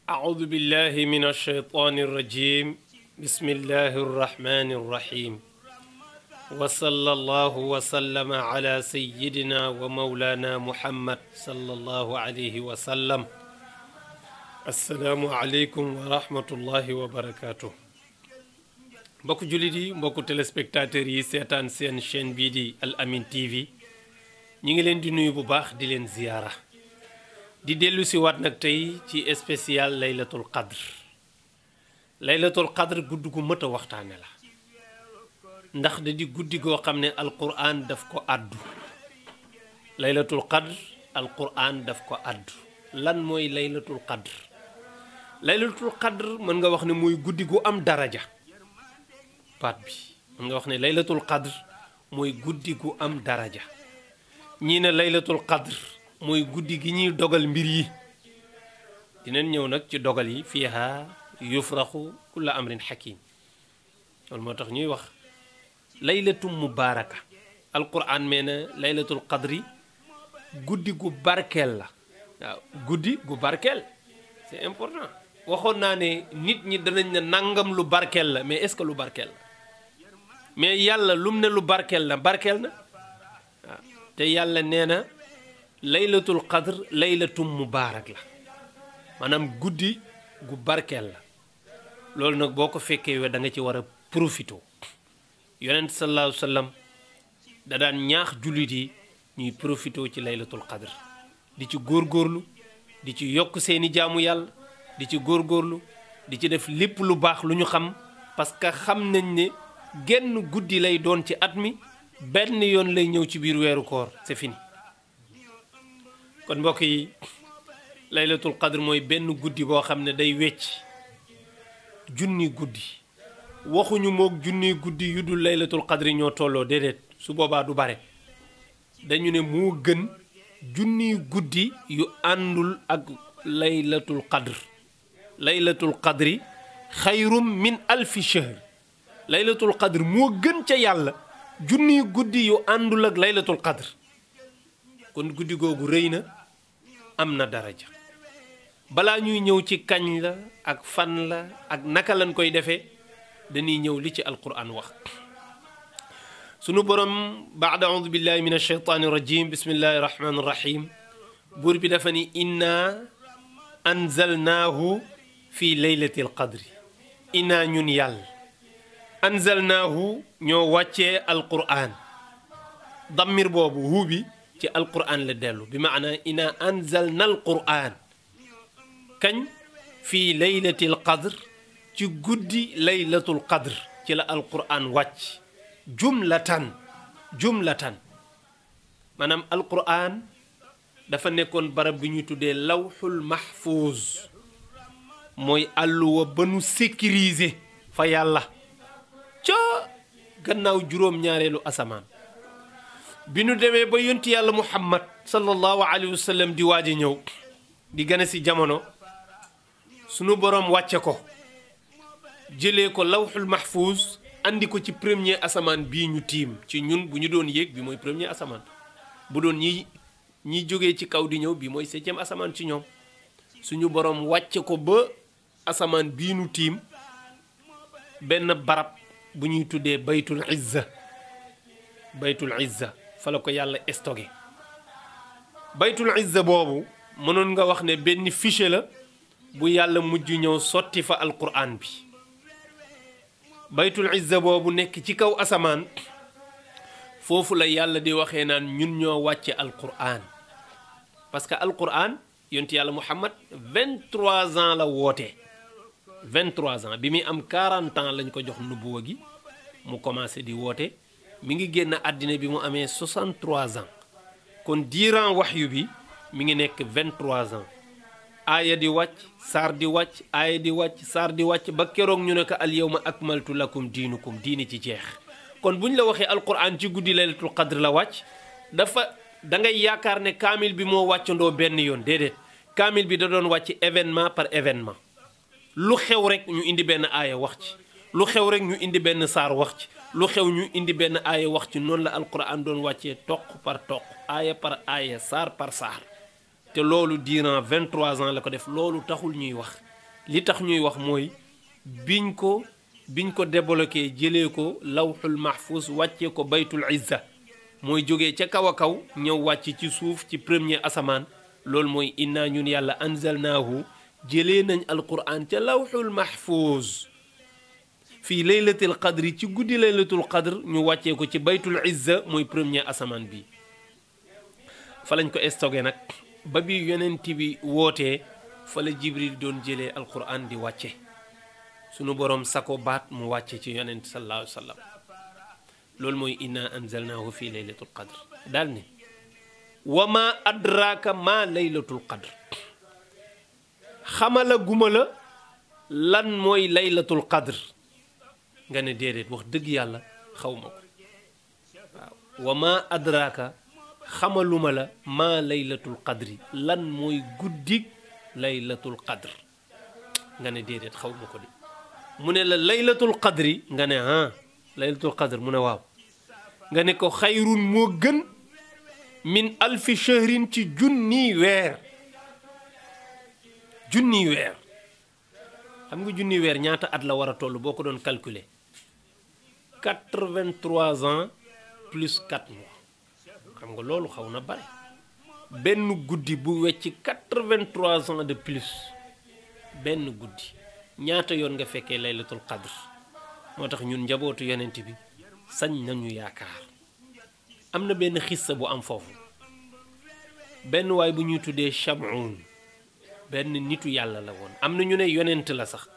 أعوذ بالله من الشيطان الرجيم بسم الله الرحمن الرحيم وصلى الله وسلم على سيدنا ومولانا محمد صلى الله عليه وسلم السلام عليكم ورحمة الله وبركاته mbokku jullit yi mbokku téléspectateurs yi seetaan seen chaîne bii di Al Amine TV ñi ngi leen di nuyu bu baax di leen ziyaara di dellu si waat nag tey ci spécial laylatul qadr guddi gu mët a waxtaane la ndax da di guddi goo xam ne alquran daf ko àddu laylatul qadr alquran daf ko àddu lan mooy laylatul qadr mën nga wax ne mooy guddi gu am daraja baat bi mën nga wax ne laylatul qadr mooy guddi gu am daraja ñii ne laylatul qadr mooy guddi gi ñuy dogal mbir yi dinañ ñëw nag ci dogal yi fiiha yufraxu kulla amrin hakim loolu moo tax ñuy wax laylatum mubaaraka alquran mee na laylatul qadri guddi gu barkeel la waaw guddi gu barkeel c'est important waxoon naa ne nit ñi danañ ne nangam lu barkeel la mais est-ce que lu barkeel la mais yàlla lum ne lu barkeel na barkeel na waaw te yàlla nee na laylatul qadr laylatum mubaarak la maanaam guddi gu barkeel la loolu nag boo ko fekkee we da nga ci war a profité yonent sallallahu alayhi wa sallam da daan ñaax jullit yi ñuy profité ci laylatul qadr di ci góorgóorlu di ci yokk seeni jaamu yàlla di ci góorgóorlu di ci def lépp lu baax lu ñu xam parce que xam nañ ne genn guddi lay doon ci at mi benn yoon lay ñëw ci biir weeru koor c'est fini kon mbokk yi laylatul qadr mooy benn guddi boo xam ne day wecc junni guddi waxuñu moog junni guddi yu dul laylatul qadr ñoo tolloo déedéet su boobaa du bare dañu ne moo gën junni guddi yu àndul ak laylatul qadr laylatul qadri xayrum min alfi shahr laylatul qadr moo gën ca yàlla junni guddi yu àndul ak laylatul qadr kon guddi googu rëy na am na daraja balaa ñuy ñëw ci kañ la ak fan la ak naka lañ koy defee dañuy ñëw li ci alquran wax sunu borom baada audu billahi min alsheytaani irrajim bismillahi irrahmani irrahim buur bi dafa ni inna anzalnaahu fi leylati alqadri inna ñun yàlla anzalnaahu ñoo wàccee alquran dammir boobu huubi ci alquran la dellu bi maana inna anzalna alquran kañ fii laylatil qadr ci guddi laylatul qadr ci la alquran wàcc jumlatan maanaam alquran dafa nekkoon barab bi ñuy tuddee lawxul mahfuuz mooy àlluwa ba nu sécuriser fa yàlla ca gannaaw juróom-ñaareelu asamaan bi nu demee ba yonti yàlla muhammad sallallahu alayhi wa sallam di waaj a ñëw di gane si jamono sunu boroom wàcce ko jëlee ko lawxul mahfuuz andi ko ci premier asamaan bii ñu tiim ci ñun bu ñu doon yéeg bi mooy premier asamaan bu doon ñi jógee ci kaw di ñëw bi mooy septième asamaan ci ñoom suñu boroom wàcce ko ba asamaan bii ñu tiim benn barab bu ñuy tuddee baytul izza fa la ko yàlla stocké baytul izza boobu mënoon nga wax ne benn fichier la bu yàlla mujj ñëw sotti fa alquran bi baytul izza boobu nekk ci kaw asamaan foofu la yàlla di waxee naan ñun ñoo wàcce alquran parce que alquran yonent yàlla muhammad 23 ans la woote 23 ans bi muy am 40 ans lañ ko jox nubuwa gi mu commencé di woote mi ngi génn àddina bi mu amee 63 ans kon diiran waxyu bi mi ngi nekk 23 ans aaya di wàcc saar di wàcc aaya di wàcc saar di wàcc ba keroog ñu ne ko al yawma akmaltu lakum diinukum diini ci jeex kon bu ñu la waxee alquran ci guddi laylatul qadr la wàcc da ngay yaakaar ne kaamil bi moo wàccandoo benn yoon déedéet kaamil bi da doon wàcc événement par événement lu xew rek ñu indi benn aaya wax ci lu xew rek ñu indi benn saar wax ci lu xew ñu indi benn aaya wax ci noonu la alquran doon wàccee toq par toq aaya par aaya saar par saar te loolu durant 23 ans la ko def loolu taxul ñuy wax li tax ñuy wax mooy biñ ko débloqué jëlee ko lawxul mahfuz wàccee ko baytul izza mooy jógee ca kaw a kaw ñëw wàcc ci suuf ci premier asamaan loolu mooy inna ñun yàlla anzalnaahu jëlee nañ alquran ca lawxul mahfuz fii laylatul qadri ci guddi laylatul qadr ñu wàccee ko ci baytul izza mooy premier asamaan bi fa lañ ko stocké nag ba bi yonent bi wootee fa la jibril doon jëlee alquran di wàcce sunu boroom sako baat mu wàcce ci yonent sallallahu alayhi wa sallam loolu mooy inna anzalnaahu fii laylatul qadr daal ni wa ma adraka ma laylatul qadr xamala guma la lan mooy laylatul qadr nga ne déedéet wax dëgg yàlla xaw ma ko waaw wa ma adraka xamaluma la ma laylatul qadri lan mooy guddig laylatul qadr nga ne déedéet xaw ma ko di mu ne la laylatul qadri nga ne laylatul qadr mu ne waaw nga ne ko xayrun moo gën min alfi shahrin ci junniy weer xam nga junniy weer ñaata at la war a toll boo ko doon calculer 83 ans plus 4 mois xam nga loolu xaw na bare benn guddi bu wecc 83 ans de plus benn guddi ñaata yoon nga fekkee laylatul qadr moo tax ñun njabootu yonent bi sañ nañu yaakaar am na benn xissa bu am foofu benn waay bu ñuy tuddee Shamun benn nitu yàlla la woon am na ñu ne yonent la sax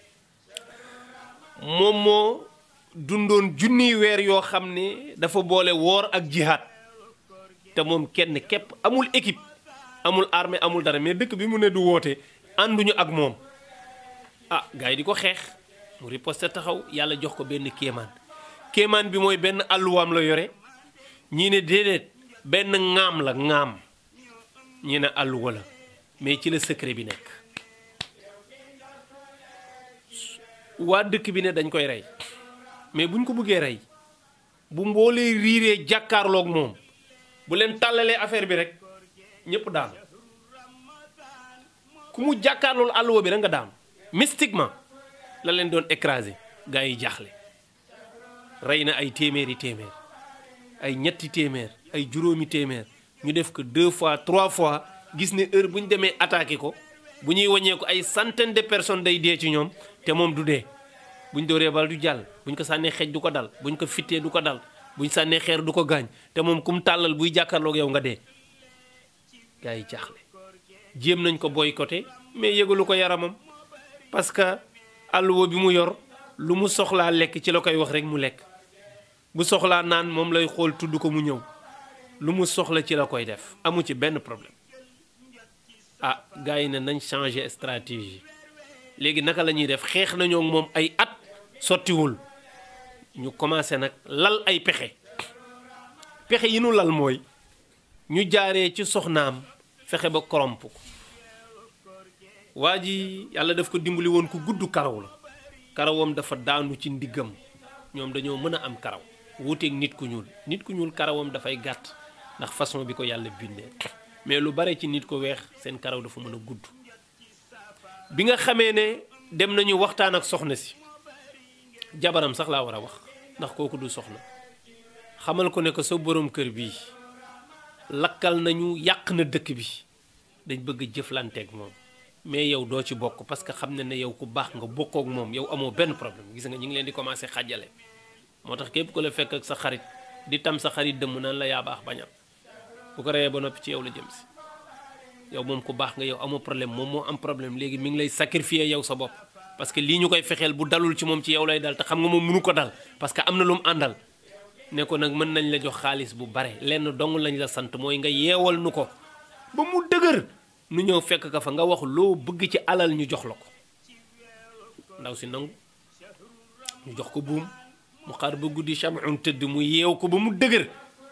moom moo dundoon junniy weer yoo xam ne dafa boole woor ak jihaad te moom kenn képp amul équipe amul armée amul dara mais dëkk bi mu ne du woote ànduñu ak moom gars yi di ko xeex mu riposte taxaw yàlla jox ko benn kéemaan bi mooy benn àlluwaam la yore ñii ne déedéet benn ŋaam la ŋaam ñii ne àlluwa la mais ci la secret bi nekk waa dëkk bi ne dañ koy rey mais buñ ko bëggee rey bu mboolee riiree jàkkaarloog moom bu leen tàllalee affaire bi rek ñépp daanu ku mu jàkkaarlool àlluwa bi rek nga daanu mystiquement la leen doon écraser gars yi jaaxle rey na ay téeméeri téeméer ay ñetti téeméer ay juróomi téeméer ñu def ko 2 fois 3 fois gis ne heure bu ñu demee attaqué ko bu ñuy wàññee ko ay centaine de personnes day dee ci ñoom te moom du dee buñ dooree bal du jàll buñ ko sànnee xeej du ko dal buñ ko fittee du ko dal buñ sànnee xeer du ko gaañ te moom kum tàllal buy jàkkaarloog yow nga dee gars yi jaaxle jéem nañ ko boycotté mais yëgalu ko yaramam parce que àlluwa bi mu yor lu mu soxlaa lekk ci la koy wax rek mu lekk bu soxlaa naan moom lay xool tudd ko mu ñëw lu mu soxla ci la koy def amu ci benn problème gars yi ne nañ changer stratégie léegi naka la ñuy def xeex nañoo moom ay at sottiwul ñu commencé nag lal ay pexe yi nu lal mooy ñu jaaree ci soxnaam fexe ba corrompre ko waa ji yàlla daf ko dimbali woon ku gudd karaw la karawam dafa daanu ci ndiggam ñoom dañoo mën a am karaw wuuteeg nit ku ñuul karawam dafay gàtt ndax façon bi ko yàlla bindee mais lu bare ci nit ko weex seen karaw dafa mën a gudd bi nga xamee ne dem nañu waxtaan ak soxna si jabaram sax laa war a wax ndax kooku du soxna xamal ko ne ko sa borom kër bii lakkal nañu yàq na dëkk bi dañ bëgg jëflanteeg moom mais yow doo ci bokk parce que xam ne yow ku baax nga bokkook moom yow amoo benn problème gis nga ñu ngi leen di commencé xàjjale moo tax képp ko la fekk ak sa xarit di tam sa xarit dëmm naan la yaa baax bañam bu ko reyee ba noppi ci yow la jëm si yow moom ku baax nga yow amoo problème moom moo am problème léegi mi ngi lay sacrifier yow sa bopp parce que lii ñu koy fexeel bu dalul ci moom ci yow lay dal te xam nga moom mënu ko dal parce que am na lu mu àndal ne ko nag mën nañ la jox xaalis bu bare lenn dong lañ la sant mooy nga yeewal nu ko ba mu dëgër nu ñëw fekk ka fa nga wax loo bëgg ci alal ñu jox la ko ndaw si nangu ñu jox ko buum mu xaar ba guddi Shamun tëdd mu yeew ko ba mu dëgër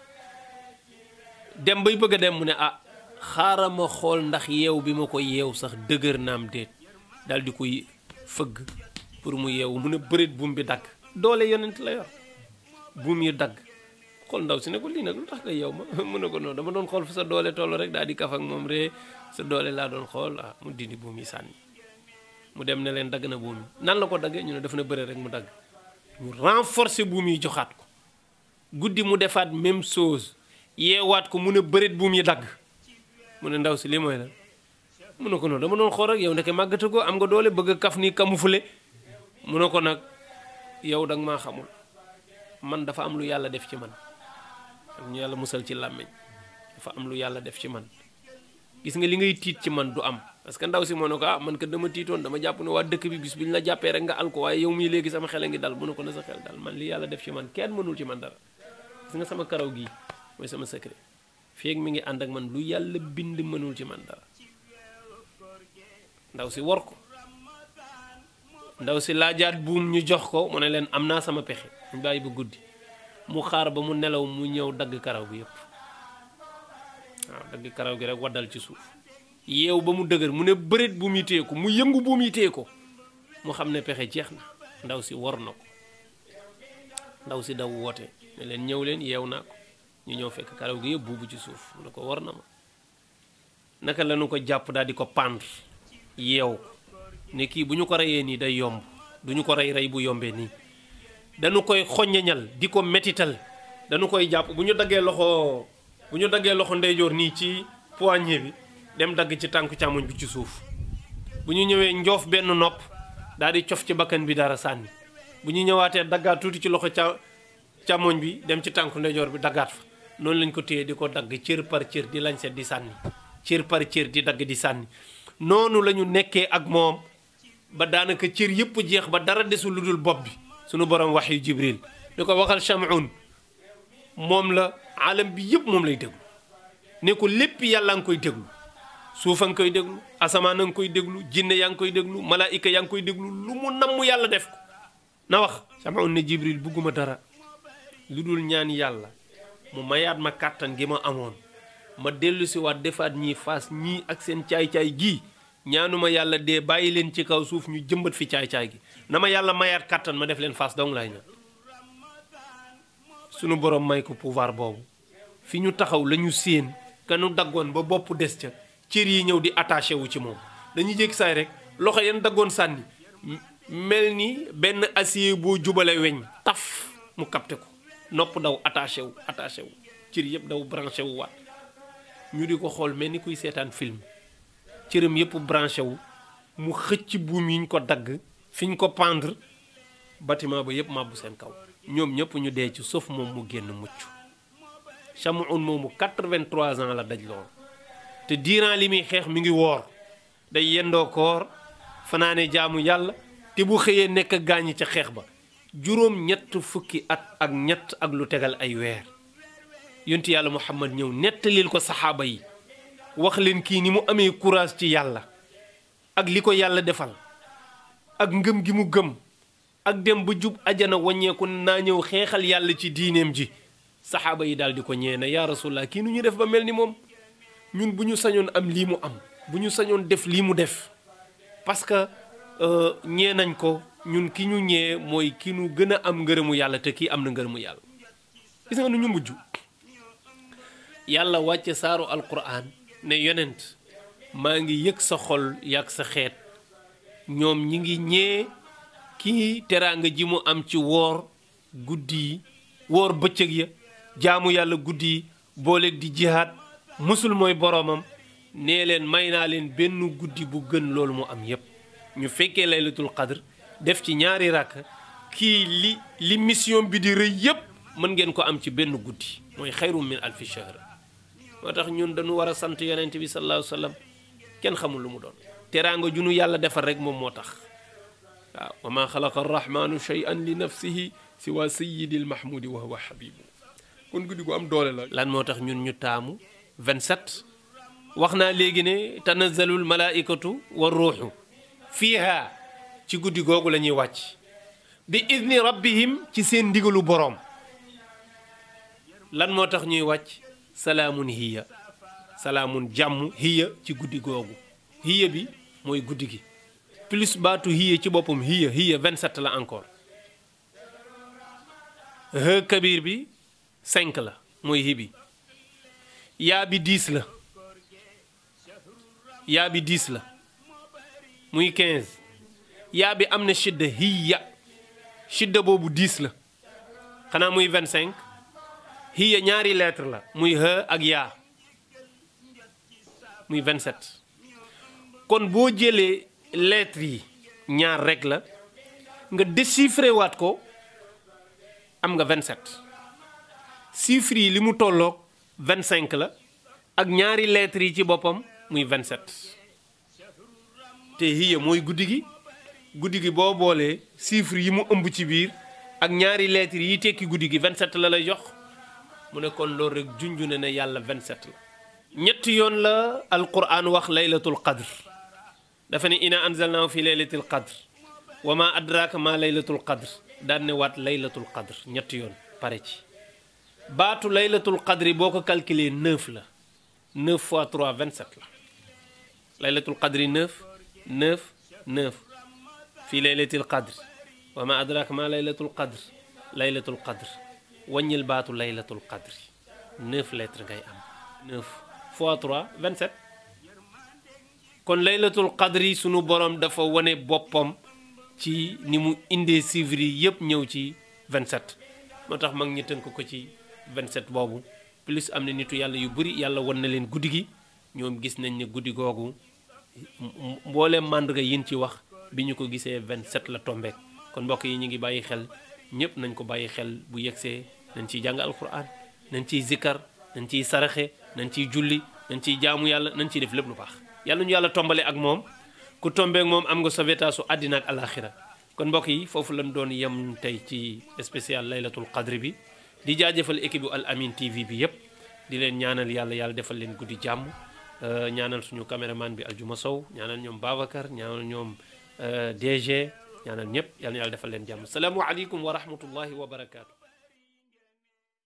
dem bay bëgg a dem mu ne xaaral ma xool ndax yeew bi ma ko yeew sax dëgër naam déet daal di koy fëgg pour mu yeewu mu ne bëreet buum bi dagg doole yonent la yor buum yi dagg xool ndaw si ne ko lii nag lu tax nga yeew ma mu ne ko noonu dama doon xool fa sa doole toll rek daal di kaf ak moom ree sa doole laa doon xool mu dindi buum yi sànni mu dem ne leen dagg na buum yi nan la ko daggee ñu ne daf na bëre rek mu dagg ñu renforcer buum yi joxaat ko guddi mu defaat même chose yeewaat ko mu ne bëreet buum yi dagg mu ne ndaw si lii mooy la mu ne ko noonu dama doon xool rek yow ndeke màggata ko am nga doole bëgg a kaf ni camoufler mu ne ko nag yow danga maa xamul man dafa am lu yàlla def ci man am ñu yàlla musal ci làmmiñ dafa am lu yàlla def ci man gis nga li ngay tiit ci man du am parce que ndaw si moo ne ko man kat dama tiitoon dama jàpp ne waa dëkk bi bis bi ñu la jàppee rek nga al ko waaye yow mii léegi sama xel a ngi dal mu ne ko na sa xel dal man li yàlla def ci man kenn mënul ci man dara gis nga sama karaw gii mooy sama secret feeg mi ngi ànd ak man lu yàlla bind mënul ci man dara ndaw si war ko ndaw si laajaat buum ñu jox ko mu ne leen am naa sama pexe ñu bàyyi ba guddi mu xaar ba mu nelaw mu ñëw dagg karaw bi yépp waaw dagg karaw gi rek waddal ci suuf yeew ba mu dëgër mu ne bëreet buum yi téye ko mu yëngu buum yi téye ko mu xam ne pexe jeex na ndaw si war na ko ndaw si daw woote ne leen ñëw leen yeew naa ko ñu ñëw fekk karaw gi yëpp buubu ci suuf mu ne ko war na ma naka la ñu ko jàpp daal di ko pendre yeew ne kii bu ñu ko reyee nii day yomb du ñu ko rey bu yombee nii dañu koy xoññeñal di ko metital dañu koy jàpp bu ñu daggee loxo ndeyjoor nii ci poignet bi dem dagg ci tànku càmmoñ bi ci suuf bu ñu ñëwee njoof benn nopp daal di cof ci bakkan bi dara sànni bu ñu ñëwaatee daggaat tuuti ci loxo càmmoñ bi dem ci tànku ndeyjoor bi daggaat fa noonu lañ ko téye di ko dagg cër par cër di lañset di sànni cër par cër di dagg di sànni noonu la ñu nekkee ak moom ba daanaka cër yëpp jeex ba dara desul lu dul bopp bi sunu borom wax yu Jibril di ko waxal Chamoun moom la alam bi yëpp moom lay déglu ne ko lépp yàlla nga koy déglu suufa nga koy déglu asamaan a nga koy déglu jinne yaa ngi koy déglu malaayika yaa ngi koy déglu lu mu namm yàlla def ko na wax Chamoun ne Jibril bugguma dara lu dul ñaan yàlla mu mayaat ma kàttan gi ma amoon ma dellu si waat defaat ñii faas ñii ak seen caay-caay gii ñaanuma yàlla dee bàyyi leen ci kaw suuf ñu jëmbat fi caay-caay gi na ma yàlla mayaat kàttan ma def leen faas dong laay ñaan sunu borom may ko pouvoir boobu fi ñu taxaw la ñu séen kanu daggoon ba bopp des ca cër yi ñëw di attaché wu ci moom dañuy jékki saay rek loxo yan daggoon sànni mel ni benn acier boo jubale weñ taf mu capté ko nopp daw attaché wu cër yëpp daw branché wu waat ñu di ko xool mel ni kuy seetaan film cëram yëpp branché wu mu xëcc buum yi ñu ko dagg fi ñu ko pendre bâtiment ba yëpp màbbu seen kaw ñoom ñëpp ñu dee ci sauf moom mu génn mucc Chamoun moomu 83 ans la daj lool te diiran li muy xeex mi ngi woor day yendoo koor fanaane jaamu yàlla te bu xëyee nekk gaañi ca xeex ba juróom ñett fukki at ak ñett ak lu tegal ay weer yonti yàlla Muhammad ñëw nettalil ko saxaaba yi wax leen kii ni mu amee courage ci yàlla ak li ko yàlla defal ak ngëm gi mu gëm ak dem ba jub ajana wàññeeku naa ñëw xeexal yàlla ci diineem ji saxaaba yi daal di ko ñee na yaa rasulallah kii nu ñu def ba mel ni moom ñun bu ñu sañoon am lii mu am bu ñu sañoon def lii mu def parce que ñee nañ ko ñun ki ñu ñee mooy ki nu gën a am ngërëmu yàlla te kii am na ngërëmu yàlla gis nga nu ñu mujj yàlla wàcce saaru alquran ne yonent maa ngi yëg sa xol yàgg sa xeet ñoom ñi ngi ñee kii teraanga ji mu am ci woor guddi yi woor bëccëg ya jaamu yàlla guddi yi booleeg di jihaad musul mooy boroomam nee leen may naa leen benn guddi bu gën loolu mu am yépp ñu fekkee laylatul qadr def ci ñaari rakk kii li mission bi di rëy yépp mën ngeen ko am ci benn guddi mooy xayrum min alfi shahr moo tax ñun dañu war a sant yonent bi sallallahu alayhi wa sallam kenn xamul lu mu doon teraanga junu yàlla defal rek moom moo tax waaw wa ma xalaqa arrahmanu shay'an li nafsihi siwa sayyidil mahmudi wa huwa habibu kon guddi gu am doole la lan moo tax ñun ñu taamu 27 wax naa léegi ne tanazzalul malaikatu wa ruuxu fiiha ci guddi googu la ñuy wàcc bi idni rabbihim ci seen ndigalu boroom lan moo tax ñuy wàcc salaamun hiya salaamun jàmm hiya ci guddi googu hiya bi mooy guddi gi plus baatu hiya ci boppam hiya 27 la encore he kabir bi 5 la mooy hi bi yaa bi 10 la yaa bi 10 la muy 15 yaa bi am na shidda hiya shidda boobu 10 la xanaa muy 25 hiya ñaari lettre la muy ha ak yaa muy 27 kon boo jëlee lettres yi ñaar rek la nga déchiffré waat ko am nga 27 chiffres yi li mu tolloog 25 la ak ñaari lettres yi ci boppam muy 27 te hiya mooy guddi gi boo boolee chiffres yi mu ëmb ci biir ak ñaari lettres yi tekki guddi gi 27 la lay jox mu ne kon loolu rek junju ne ne yàlla 27 la. ñetti yoon la alquran wax laylatul qadr dafa ne ina anzalnaahu fi laylatil qadr wa ma adraka ma laylatul qadr daan ne waat laylatul qadr ñetti yoon pare ci baatu laylatul qadri boo ko calculer 9 la 9 fois 3 27 la laylatul qadri 9 9 9 fi laylatil qadr wa ma adraka ma laylatul qadr wàññil baatu laylatul qadri 9 lettres ngay am 9 fois 3 27 kon laylatul qadri sunu borom dafa wane boppam ci ni mu indee chiffres yi yëpp ñëw ci 27 moo tax mag ñi tënk ko ci 27 boobu plus am na nitu yàlla yu bëri yàlla wan na leen guddi gi ñoom gis nañ ne guddi googu mbooleem màndarga yin ci wax bi ñu ko gisee 27 la tombeek kon mbokk yi ñu ngi bàyyi xel ñëpp nañ ko bàyyi xel bu yegsee nañ ciy jàng alquran nañ ciy zikkar nañ ciy saraxe nañ ciy julli nañ ciy jaamu yàlla nañ ciy def lépp lu baax yàlla ñu yàlla tombale ak moom ku tombeek moom am nga sauvetage àddina ak alaxira kon mbokk yi foofu lañ doon yem tey ci spécial laylatul qadri bi di jaajëfal équipe bu Al Amine TV bi yëpp di leen ñaanal yàlla defal leen guddi jàmm ñaanal suñu caméraman bi Aljuma Sow ñaanal ñoom Babacar ñaanal ñoom DG ñaanal ñëpp yàlla defal leen jàmm salaamu aleykum wa rahmatullahi wa barakaatu.